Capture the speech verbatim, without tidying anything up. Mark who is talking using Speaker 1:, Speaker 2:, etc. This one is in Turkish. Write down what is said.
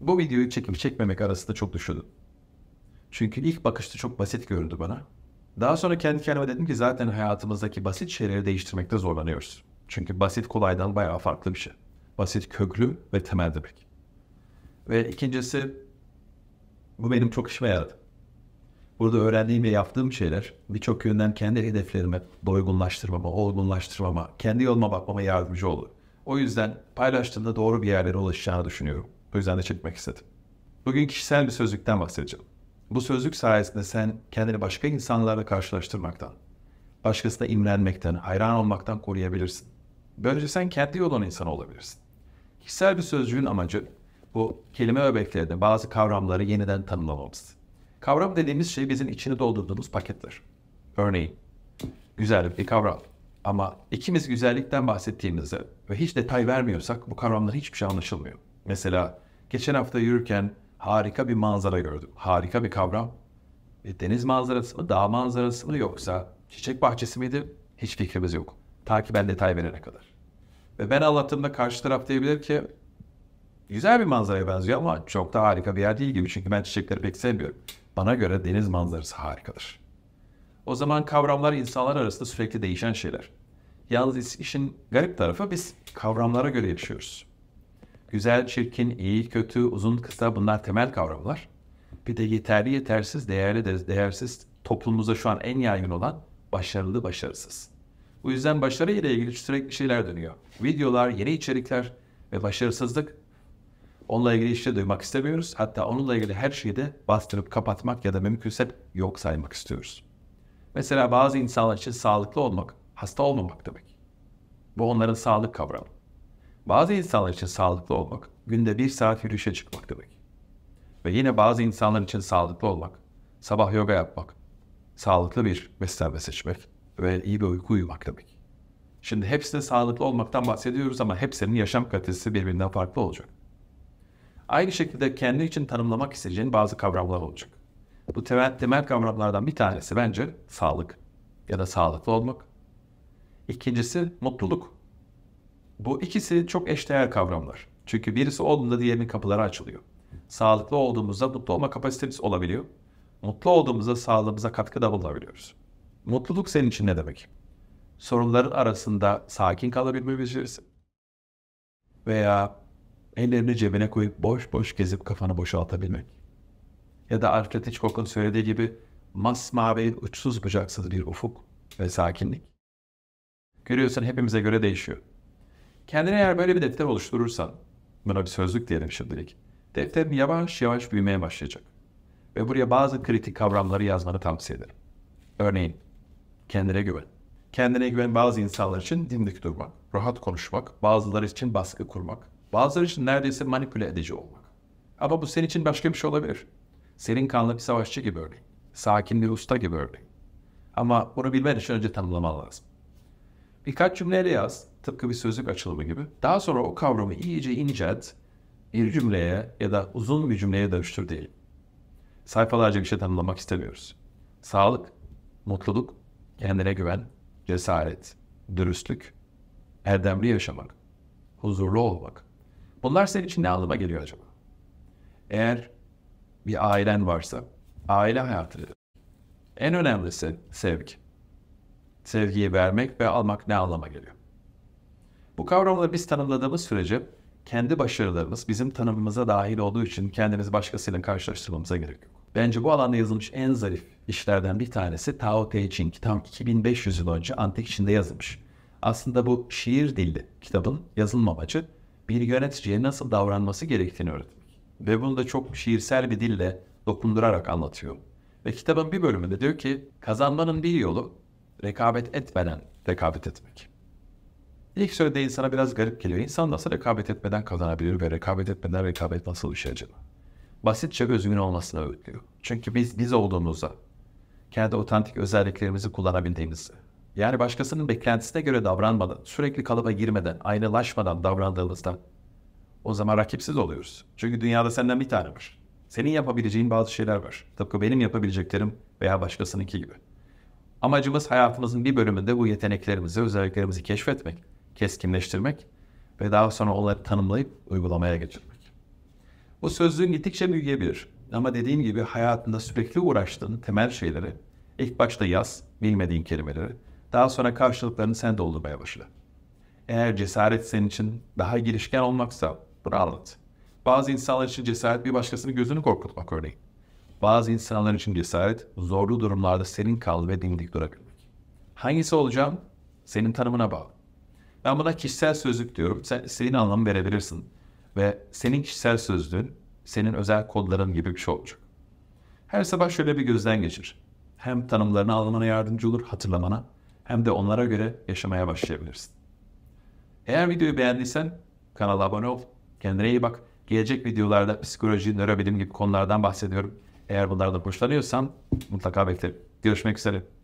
Speaker 1: Bu videoyu çekip çekmemek arasında çok düşündüm. Çünkü ilk bakışta çok basit göründü bana. Daha sonra kendi kendime dedim ki zaten hayatımızdaki basit şeyleri değiştirmekte zorlanıyoruz. Çünkü basit kolaydan bayağı farklı bir şey. Basit köklü ve temel demek. Ve ikincisi, bu benim çok işime yaradı. Burada öğrendiğim ve yaptığım şeyler birçok yönden kendi hedeflerime, doygunlaştırmama, olgunlaştırmama, kendi yoluma bakmama yardımcı oldu. O yüzden paylaştığımda doğru bir yerlere ulaşacağını düşünüyorum. O yüzden de çekmek istedim. Bugün kişisel bir sözlükten bahsedeceğim. Bu sözlük sayesinde sen kendini başka insanlarla karşılaştırmaktan, başkasına imrenmekten, hayran olmaktan koruyabilirsin. Böylece sen kendi yolun insanı olabilirsin. Kişisel bir sözcüğün amacı bu kelime öbeklerinde bazı kavramları yeniden tanımlamamız. Kavram dediğimiz şey bizim içini doldurduğumuz paketler. Örneğin, güzellik bir kavram. Ama ikimiz güzellikten bahsettiğimizde ve hiç detay vermiyorsak bu kavramlar hiçbir şey anlaşılmıyor. Mesela geçen hafta yürürken harika bir manzara gördüm. Harika bir kavram. E, deniz manzarası mı, dağ manzarası mı yoksa çiçek bahçesi miydi? Hiç fikrimiz yok. Ta ki ben detay verene kadar. Ve ben anlattığımda karşı taraf diyebilir ki güzel bir manzaraya benziyor ama çok da harika bir yer değil gibi. Çünkü ben çiçekleri pek sevmiyorum. Bana göre deniz manzarası harikadır. O zaman kavramlar insanlar arasında sürekli değişen şeyler. Yalnız işin garip tarafı biz kavramlara göre yaşıyoruz. Güzel, çirkin, iyi, kötü, uzun, kısa bunlar temel kavramlar. Bir de yeterli, yetersiz, değerli, de değersiz toplumumuzda şu an en yaygın olan başarılı, başarısız. Bu yüzden başarı ile ilgili sürekli şeyler dönüyor. Videolar, yeni içerikler ve başarısızlık. Onunla ilgili işte duymak istemiyoruz. Hatta onunla ilgili her şeyi de bastırıp kapatmak ya da mümkünse yok saymak istiyoruz. Mesela bazı insanlar için sağlıklı olmak, hasta olmamak demek. Bu onların sağlık kavramı. Bazı insanlar için sağlıklı olmak, günde bir saat yürüyüşe çıkmak demek. Ve yine bazı insanlar için sağlıklı olmak, sabah yoga yapmak, sağlıklı bir beslenme seçmek ve iyi bir uyku uyumak demek. Şimdi hepsinde sağlıklı olmaktan bahsediyoruz ama hepsinin yaşam kalitesi birbirinden farklı olacak. Aynı şekilde kendi için tanımlamak isteyeceğin bazı kavramlar olacak. Bu temel, temel kavramlardan bir tanesi bence sağlık ya da sağlıklı olmak. İkincisi mutluluk. Bu ikisi çok eşdeğer kavramlar. Çünkü birisi olduğunda diğerinin kapıları açılıyor. Sağlıklı olduğumuzda mutlu olma kapasitemiz olabiliyor. Mutlu olduğumuzda sağlığımıza katkıda bulunabiliyoruz. Mutluluk senin için ne demek? Sorunların arasında sakin kalabilme becerisi veya ellerini cebine koyup boş boş gezip kafanı boşaltabilmek. Ya da Alfred Hitchcock'un söylediği gibi masmavi, uçsuz bucaksız bir ufuk ve sakinlik. Görüyorsun hepimize göre değişiyor. Kendine eğer böyle bir defter oluşturursan, buna bir sözlük diyelim şimdilik, defterin yavaş yavaş büyümeye başlayacak. Ve buraya bazı kritik kavramları yazmanı tavsiye ederim. Örneğin, kendine güven. Kendine güven bazı insanlar için dimdik durmak, rahat konuşmak, bazıları için baskı kurmak, bazıları için neredeyse manipüle edici olmak. Ama bu senin için başka bir şey olabilir. Serin kanlı bir savaşçı gibi örneğin. Sakin bir usta gibi örneğin. Ama bunu bilmen için önce tanımlaman lazım. Birkaç cümleyle yaz, tıpkı bir sözlük açılımı gibi. Daha sonra o kavramı iyice incelt, bir cümleye ya da uzun bir cümleye dönüştür diyelim. Sayfalarca bir şey tanımlamak istemiyoruz. Sağlık, mutluluk, kendine güven, cesaret, dürüstlük, erdemli yaşamak, huzurlu olmak. Bunlar senin için ne anlama geliyor acaba? Eğer bir ailen varsa, aile hayatı. En önemlisi sevgi. Sevgiyi vermek ve almak ne anlama geliyor? Bu kavramları biz tanımladığımız sürece kendi başarılarımız bizim tanımımıza dahil olduğu için kendimizi başkasıyla karşılaştırmamıza gerek yok. Bence bu alanda yazılmış en zarif işlerden bir tanesi Tao Te Ching. Tam iki bin beş yüz yıl önce antik Çin'de yazılmış. Aslında bu şiir dilli kitabın yazılma amacı bir yöneticiye nasıl davranması gerektiğini öğretmek. Ve bunu da çok şiirsel bir dille dokundurarak anlatıyor. Ve kitabın bir bölümünde diyor ki kazanmanın bir yolu rekabet etmeden rekabet etmek. İlk söylediği insana biraz garip geliyor. İnsan nasıl rekabet etmeden kazanabilir ve rekabet etmeden rekabet nasıl bir şey acaba? Basitçe özgün olmasını öğütlüyor. Çünkü biz biz olduğumuzda, kendi otantik özelliklerimizi kullanabildiğimizde, yani başkasının beklentisine göre davranmadan, sürekli kalıba girmeden, aynılaşmadan davrandığımızda o zaman rakipsiz oluyoruz. Çünkü dünyada senden bir tane var. Senin yapabileceğin bazı şeyler var. Tıpkı benim yapabileceklerim veya başkasınınki gibi. Amacımız hayatımızın bir bölümünde bu yeteneklerimizi, özelliklerimizi keşfetmek, keskinleştirmek ve daha sonra onları tanımlayıp uygulamaya geçirmek. Bu sözlüğün gittikçe büyüyebilir. Ama dediğim gibi hayatında sürekli uğraştığın temel şeyleri ilk başta yaz, bilmediğin kelimeleri. Daha sonra karşılıklarını sen doldurmaya başla. Eğer cesaret senin için daha girişken olmaksa bunu anlat. Bazı insanlar için cesaret bir başkasının gözünü korkutmak örneğin. Bazı insanlar için cesaret zorlu durumlarda senin kal ve dimdik durabilmek. Hangisi olacağım? Senin tanımına bağlı. Ben buna kişisel sözlük diyorum. Sen istediğin anlamı verebilirsin. Ve senin kişisel sözlüğün senin özel kodların gibi bir şey olacak. Her sabah şöyle bir gözden geçir. Hem tanımlarını almana yardımcı olur hatırlamana hem de onlara göre yaşamaya başlayabilirsin. Eğer videoyu beğendiysen kanala abone ol. Kendine iyi bak. Gelecek videolarda psikoloji, nörobilim gibi konulardan bahsediyorum. Eğer bunlardan hoşlanıyorsan mutlaka beklerim. Görüşmek üzere.